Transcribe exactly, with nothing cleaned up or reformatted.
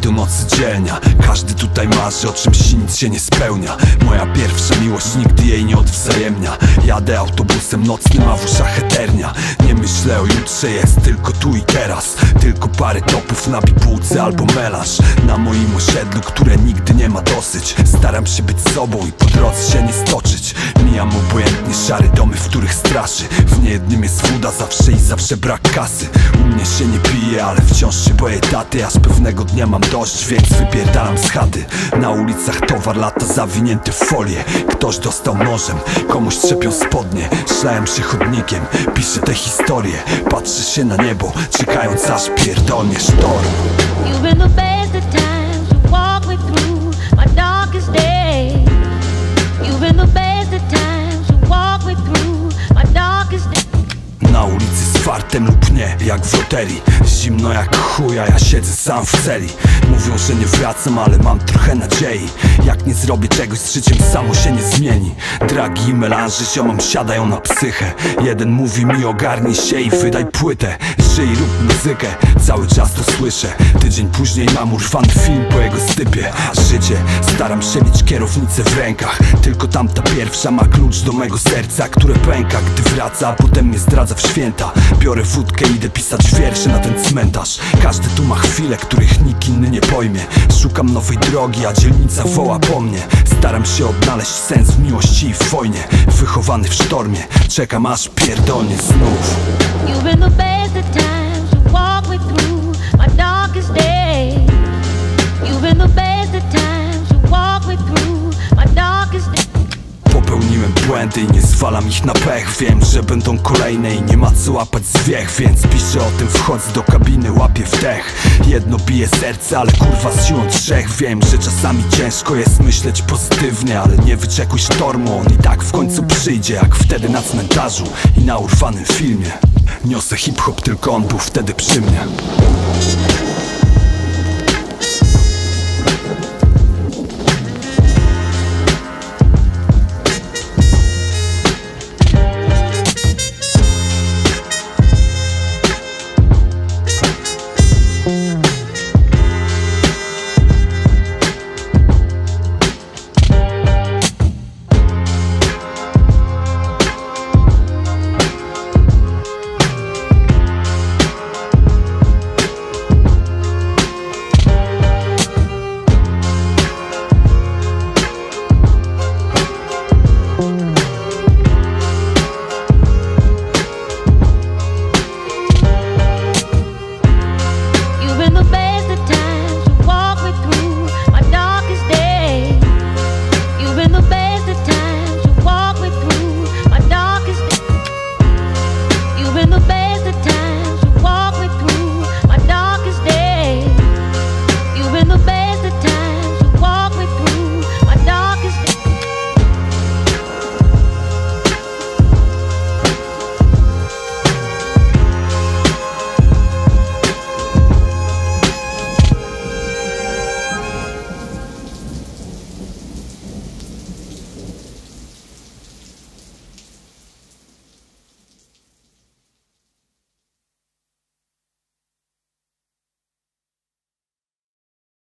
do nocy dzielnia. Każdy tutaj marzy o czymś i nic się nie spełnia. Moja pierwsza miłość nigdy jej nie odwzajemnia. Jadę autobusem nocnym, a w uszach eternia. Nie myślę o jutrze, jest tylko tu i teraz. Tylko parę topów na bibułce albo melanż na moim osiedlu, które nigdy nie ma dosyć. Staram się być sobą i po drodze się nie stoczyć. Mijam obojętnie szare domy, w których straszy. W niejednym jest woda zawsze i zawsze brak kasy. U mnie się nie pije, ale wciąż się boję taty. Aż pewnego dnia mam dość, więc wypierdalam z chaty. Na ulicach towar lata zawinięty w folię. Ktoś dostał nożem, komuś trzepią spodnie. Szlałem się chodnikiem, piszę te historie. Patrzę się na niebo, czekając aż pierdolnie sztorm. You've been the best of times, you walk me through my darkest days. You've been the best of times, you walk me through my darkest days. Na ulicy z fartem lub nie, jak w loterii. Zimno jak chuj, a ja siedzę sam w celi. Mówią, że nie wracam, ale mam trochę nadziei. Jak nie zrobię czegoś z życiem, samo się nie zmieni. Dragi i melanże ziomom siadają na psychę. Jeden mówi mi ogarnij się i wydaj płytę. Żyj, rób muzykę, cały czas to słyszę. Tydzień później mam urwany film po jego stypie. Życie, staram się mieć kierownicę w rękach. Tylko tamta pierwsza ma klucz do mego serca, które pęka, gdy wraca, a potem mnie zdradza w święta. Biorę wódkę i idę pisać wiersze na ten cmentarz. Każdy tu ma chwile, których nikt inny nie pojmie. Szukam nowej drogi, a dzielnica woła po mnie. Staram się odnaleźć sens w miłości i w wojnie. Wychowany w sztormie, czekam aż pierdolnie znów. You've been the best of times, you walk me through my darkest days. You've been the best of times, you walk me through my darkest days. Popełniłem błędy i nie zwalam ich na pech. Wiem, że będą kolejne i nie ma co łapać zwiech. Więc piszę o tym, wchodzę do kabiny, łapię wdech. Jedno bije serce, ale kurwa z siłą trzech. Wiem, że czasami ciężko jest myśleć pozytywnie, ale nie wyczekuj sztormu, on i tak w końcu przyjdzie. Jak wtedy na cmentarzu i na urwanym filmie. Niosę hip-hop, tylko on był wtedy przy mnie.